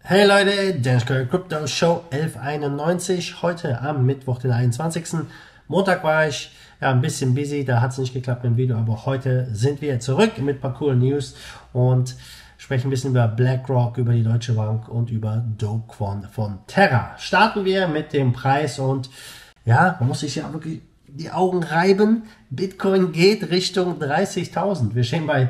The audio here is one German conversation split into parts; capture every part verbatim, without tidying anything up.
Hey Leute, der Crypto Show elf einundneunzig, heute am Mittwoch, den einundzwanzigsten Montag war ich ja ein bisschen busy, da hat es nicht geklappt mit dem Video, aber heute sind wir zurück mit ein paar coolen News und sprechen ein bisschen über BlackRock, über die Deutsche Bank und über Do Kwon von Terra. Starten wir mit dem Preis und ja, man muss sich ja wirklich die Augen reiben. Bitcoin geht Richtung dreißigtausend. Wir stehen bei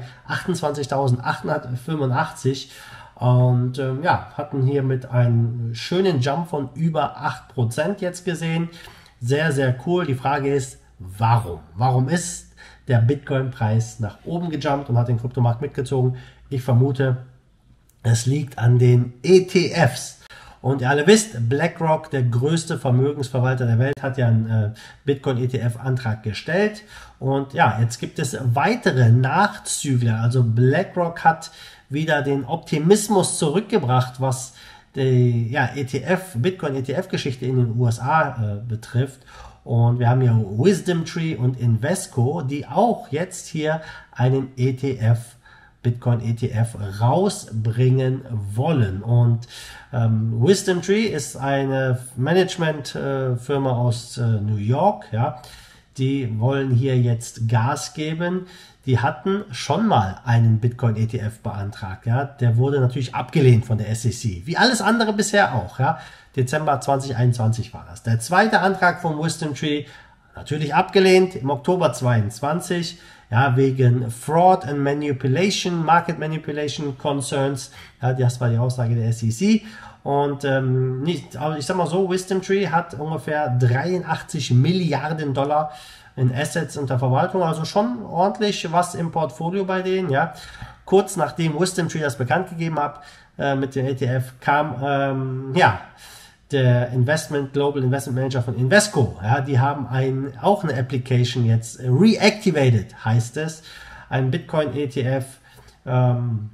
achtundzwanzigtausendachthundertfünfundachtzig. Und ähm, ja, hatten hier mit einem schönen Jump von über acht Prozent jetzt gesehen. Sehr, sehr cool. Die Frage ist, warum? Warum ist der Bitcoin-Preis nach oben gejumpt und hat den Kryptomarkt mitgezogen? Ich vermute, es liegt an den E T Fs. Und ihr alle wisst, BlackRock, der größte Vermögensverwalter der Welt, hat ja einen äh, Bitcoin-E T F-Antrag gestellt. Und ja, jetzt gibt es weitere Nachzügler. Also BlackRock hat wieder den Optimismus zurückgebracht, was die ja, E T F, Bitcoin-E T F-Geschichte in den U S A äh, betrifft. Und wir haben ja WisdomTree und Invesco, die auch jetzt hier einen E T F, Bitcoin-E T F rausbringen wollen. Und ähm, WisdomTree ist eine Managementfirma äh, aus äh, New York, ja. Die wollen hier jetzt Gas geben. Die hatten schon mal einen Bitcoin-E T F beantragt, ja. Der wurde natürlich abgelehnt von der S E C, wie alles andere bisher auch, ja. Dezember zweitausendeinundzwanzig war das. Der zweite Antrag von WisdomTree, natürlich abgelehnt, im Oktober zweiundzwanzig, ja, wegen Fraud and Manipulation, Market Manipulation Concerns, ja, das war die Aussage der S E C. Und ähm, nicht, aber ich sag mal so, WisdomTree hat ungefähr dreiundachtzig Milliarden Dollar in Assets unter Verwaltung, also schon ordentlich was im Portfolio bei denen, ja. Kurz nachdem WisdomTree das bekannt gegeben hat, äh, mit dem E T F, kam, ähm, ja, der Investment, Global Investment Manager von Invesco, ja, die haben ein, auch eine Application jetzt reactivated, heißt es, ein Bitcoin-E T F, ähm,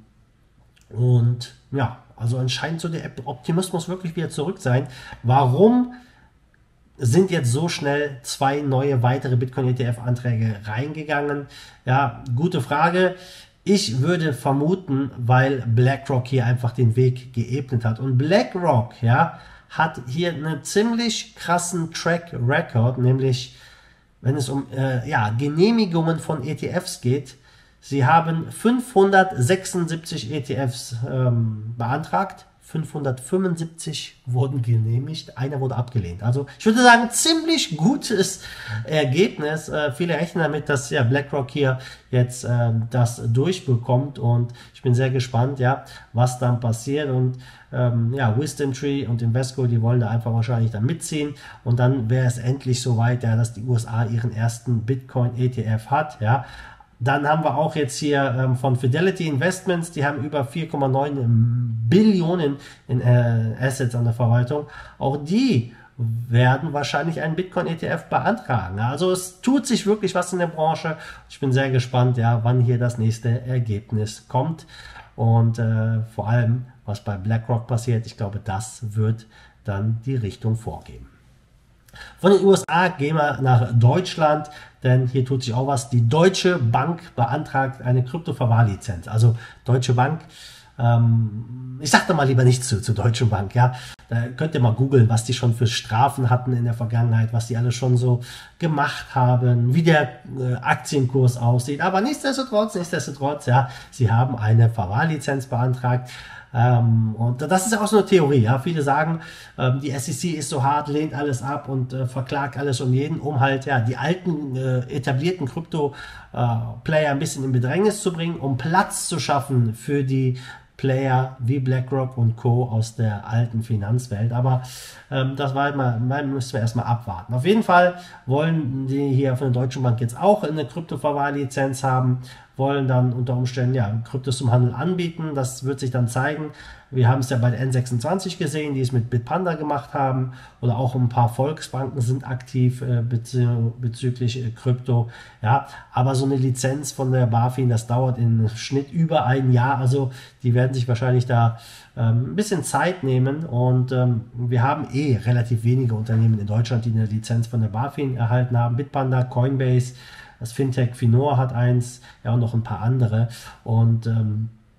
und ja, also anscheinend so der Optimismus wirklich wieder zurück sein. Warum sind jetzt so schnell zwei neue weitere Bitcoin-E T F-Anträge reingegangen? Ja, gute Frage. Ich würde vermuten, weil BlackRock hier einfach den Weg geebnet hat. Und BlackRock, ja, hat hier einen ziemlich krassen Track Record, nämlich wenn es um äh, ja, Genehmigungen von E T Fs geht. Sie haben fünfhundertsechsundsiebzig E T Fs ähm, beantragt, fünfhundertfünfundsiebzig wurden genehmigt, einer wurde abgelehnt. Also ich würde sagen, ziemlich gutes Ergebnis. Äh, viele rechnen damit, dass ja, BlackRock hier jetzt äh, das durchbekommt und ich bin sehr gespannt, ja, was dann passiert. Und ähm, ja, WisdomTree und Invesco, die wollen da einfach wahrscheinlich dann mitziehen und dann wäre es endlich soweit, ja, dass die U S A ihren ersten Bitcoin-E T F hat, ja. Dann haben wir auch jetzt hier ähm, von Fidelity Investments, die haben über vier Komma neun Billionen in äh, Assets an der Verwaltung. Auch die werden wahrscheinlich einen Bitcoin-E T F beantragen. Also es tut sich wirklich was in der Branche. Ich bin sehr gespannt, ja, wann hier das nächste Ergebnis kommt. Und äh, vor allem, was bei BlackRock passiert, ich glaube, das wird dann die Richtung vorgeben. Von den U S A gehen wir nach Deutschland, denn hier tut sich auch was. Die Deutsche Bank beantragt eine Krypto-Verwahrlizenz. Also Deutsche Bank, ähm, ich sag da mal lieber nichts zu, zur Deutschen Bank, ja. Da könnt ihr mal googeln, was die schon für Strafen hatten in der Vergangenheit, was die alle schon so gemacht haben, wie der äh, Aktienkurs aussieht. Aber nichtsdestotrotz, nichtsdestotrotz, ja, sie haben eine Verwahrlizenz beantragt. Ähm, und das ist ja auch so eine Theorie, ja. Viele sagen, ähm, die S E C ist so hart, lehnt alles ab und äh, verklagt alles und jeden, um halt ja die alten äh, etablierten Krypto-Player äh, ein bisschen in Bedrängnis zu bringen, um Platz zu schaffen für die Player wie BlackRock und Co. aus der alten Finanzwelt. Aber ähm, das war halt mal, mal müssen wir erstmal abwarten. Auf jeden Fall wollen die hier von der Deutschen Bank jetzt auch eine Kryptoverwahrlizenz haben, wollen dann unter Umständen ja Kryptos zum Handel anbieten. Das wird sich dann zeigen. Wir haben es ja bei der N sechsundzwanzig gesehen, die es mit Bitpanda gemacht haben, oder auch ein paar Volksbanken sind aktiv äh, bezü bezüglich äh, Krypto. Ja, aber so eine Lizenz von der BaFin, das dauert im Schnitt über ein Jahr. Also die werden sich wahrscheinlich da ähm, ein bisschen Zeit nehmen. Und ähm, wir haben eh relativ wenige Unternehmen in Deutschland, die eine Lizenz von der BaFin erhalten haben. Bitpanda, Coinbase, das Fintech Finor hat eins, ja, und noch ein paar andere. Und ähm,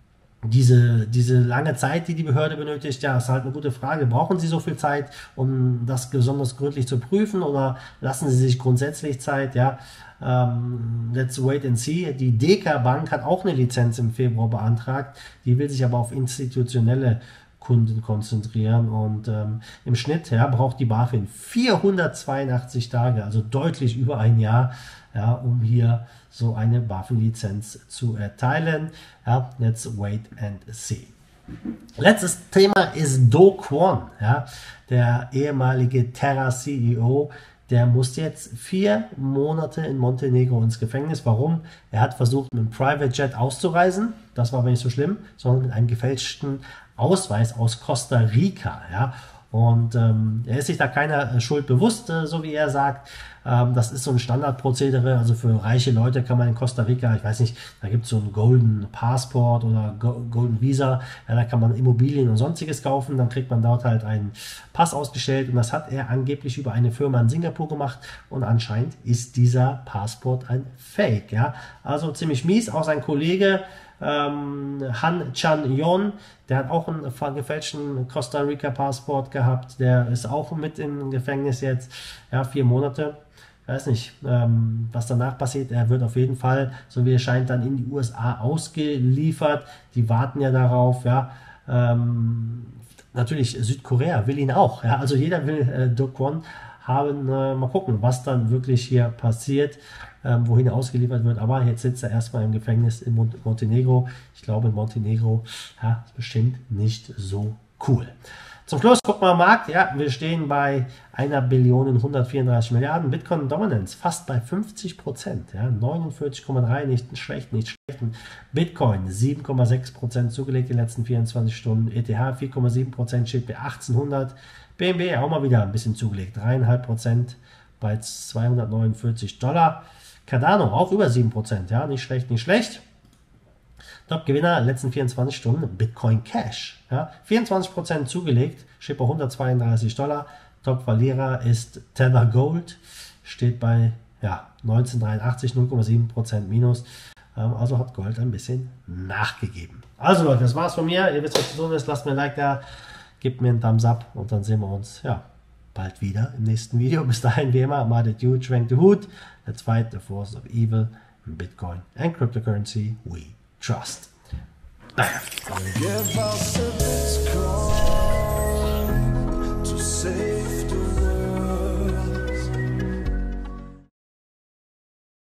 diese, diese lange Zeit, die die Behörde benötigt, ja, ist halt eine gute Frage. Brauchen Sie so viel Zeit, um das besonders gründlich zu prüfen, oder lassen Sie sich grundsätzlich Zeit? Ja, ähm, let's wait and see. Die Deka Bank hat auch eine Lizenz im Februar beantragt, die will sich aber auf institutionelle Kunden konzentrieren, und ähm, im Schnitt, ja, braucht die BaFin vierhundertzweiundachtzig Tage, also deutlich über ein Jahr, ja, um hier so eine BaFin-Lizenz zu erteilen. Ja, let's wait and see. Letztes Thema ist Do Kwon, ja, der ehemalige Terra C E O. Der musste jetzt vier Monate in Montenegro ins Gefängnis. Warum? Er hat versucht, mit einem Private Jet auszureisen. Das war aber nicht so schlimm, sondern mit einem gefälschten Ausweis aus Costa Rica. Ja. Und ähm, er ist sich da keiner Schuld bewusst, äh, so wie er sagt. Ähm, das ist so ein Standardprozedere. Also für reiche Leute kann man in Costa Rica, ich weiß nicht, da gibt es so einen Golden Passport oder Go Golden Visa. Ja, da kann man Immobilien und sonstiges kaufen. Dann kriegt man dort halt einen Pass ausgestellt. Und das hat er angeblich über eine Firma in Singapur gemacht. Und anscheinend ist dieser Passport ein Fake. Ja. Also ziemlich mies. Auch sein Kollege Ähm, Han Chan-Yon, der hat auch einen gefälschten Costa Rica Passport gehabt, der ist auch mit im Gefängnis jetzt, ja, vier Monate. Ich weiß nicht, ähm, was danach passiert. Er wird auf jeden Fall, so wie es scheint, dann in die U S A ausgeliefert. Die warten ja darauf, ja. Ähm, natürlich, Südkorea will ihn auch, ja. Also jeder will äh, Do Kwon haben. Äh, mal gucken, was dann wirklich hier passiert, ähm, wohin er ausgeliefert wird. Aber jetzt sitzt er erstmal im Gefängnis in Mont Montenegro. Ich glaube, in Montenegro, ja, ist bestimmt nicht so cool. Zum Schluss gucken wir am Markt. Ja, wir stehen bei einer Billion hundertvierunddreißig Milliarden. Bitcoin Dominance fast bei fünfzig Prozent. Ja, neunundvierzig Komma drei, nicht schlecht, nicht schlecht. Bitcoin sieben Komma sechs Prozent zugelegt in den letzten vierundzwanzig Stunden. E T H vier Komma sieben Prozent, steht bei achtzehnhundert. B N B auch mal wieder ein bisschen zugelegt, drei Komma fünf Prozent bei zweihundertneunundvierzig Dollar. Cardano auch über sieben Prozent, ja, nicht schlecht, nicht schlecht. Top-Gewinner letzten vierundzwanzig Stunden, Bitcoin Cash, ja, vierundzwanzig Prozent zugelegt, steht bei hundertzweiunddreißig Dollar. Top-Verlierer ist Tether Gold, steht bei, ja, neunzehnhundertdreiundachtzig, null Komma sieben Prozent minus. Also hat Gold ein bisschen nachgegeben. Also Leute, das war's von mir. Ihr wisst, was zu tun ist. Lasst mir ein Like da, gebt mir einen Thumbs up, und dann sehen wir uns, ja, bald wieder im nächsten Video. Bis dahin, wie immer, I'm the dude, drank the hood. Let's fight the force of evil in Bitcoin and cryptocurrency we trust. Bam.